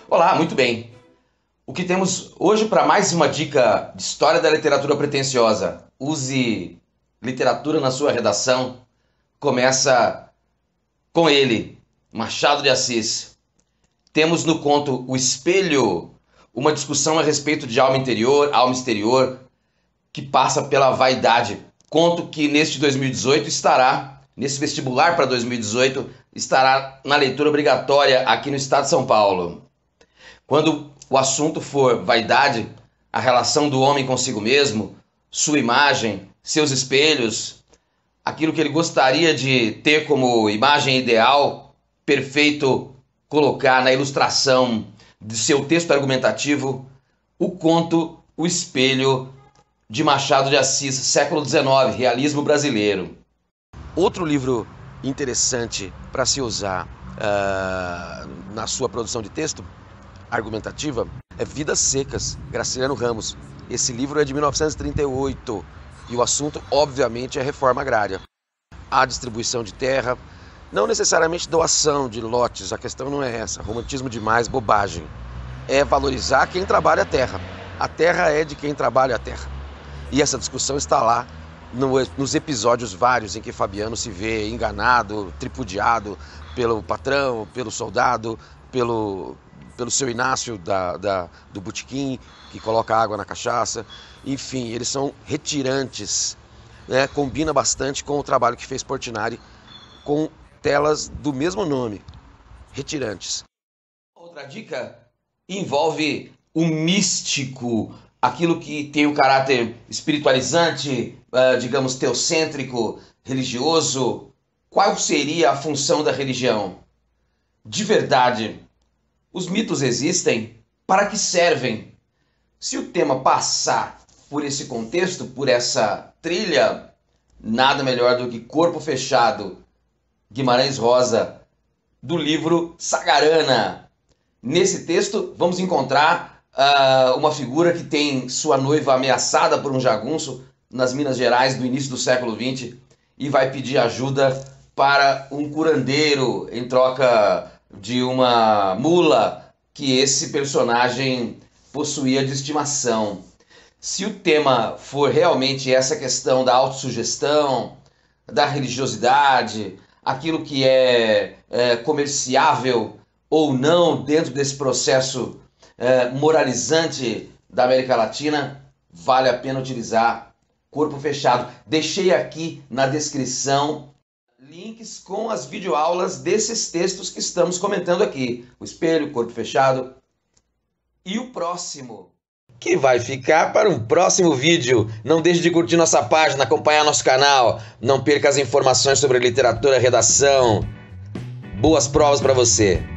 Olá, muito bem. O que temos hoje para mais uma dica de história da literatura pretensiosa? Use literatura na sua redação. Começa com ele, Machado de Assis. Temos no conto O Espelho uma discussão a respeito de alma interior, alma exterior, que passa pela vaidade. Conto que neste 2018 estará, nesse vestibular para 2018, estará na leitura obrigatória aqui no estado de São Paulo. Quando o assunto for vaidade, a relação do homem consigo mesmo, sua imagem, seus espelhos, aquilo que ele gostaria de ter como imagem ideal, perfeito, colocar na ilustração de seu texto argumentativo, o conto O Espelho, de Machado de Assis, século XIX, realismo brasileiro. Outro livro interessante para se usar na sua produção de texto argumentativa é Vidas Secas, Graciliano Ramos. Esse livro é de 1938 e o assunto, obviamente, é reforma agrária. A distribuição de terra, não necessariamente doação de lotes, a questão não é essa, romantismo demais, bobagem. É valorizar quem trabalha a terra. A terra é de quem trabalha a terra. E essa discussão está lá nos episódios vários em que Fabiano se vê enganado, tripudiado pelo patrão, pelo soldado, pelo seu Inácio do botequim, que coloca água na cachaça. Enfim, eles são retirantes, né? Combina bastante com o trabalho que fez Portinari com telas do mesmo nome, Retirantes. Outra dica envolve o místico, aquilo que tem um caráter espiritualizante, digamos, teocêntrico, religioso. Qual seria a função da religião? De verdade, os mitos existem? Para que servem? Se o tema passar por esse contexto, por essa trilha, nada melhor do que Corpo Fechado, Guimarães Rosa, do livro Sagarana. Nesse texto vamos encontrar uma figura que tem sua noiva ameaçada por um jagunço nas Minas Gerais do início do século XX e vai pedir ajuda para um curandeiro em troca de uma mula que esse personagem possuía de estimação. Se o tema for realmente essa questão da autossugestão, da religiosidade, aquilo que é comerciável ou não dentro desse processo moralizante da América Latina, vale a pena utilizar Corpo Fechado. Deixei aqui na descrição links com as videoaulas desses textos que estamos comentando aqui. O Espelho, Corpo Fechado e o próximo, que vai ficar para um próximo vídeo. Não deixe de curtir nossa página, acompanhar nosso canal. Não perca as informações sobre literatura e redação. Boas provas para você!